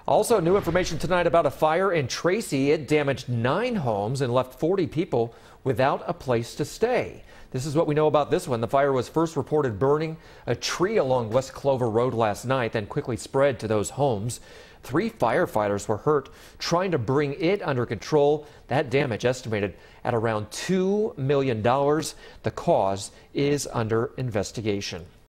Also, new information tonight about a fire in Tracy. It damaged 9 homes and left 40 people without a place to stay. This is what we know about this one. The fire was first reported burning a tree along West Clover Road last night, then quickly spread to those homes. 3 firefighters were hurt trying to bring it under control. That damage estimated at around $2 million. The cause is under investigation.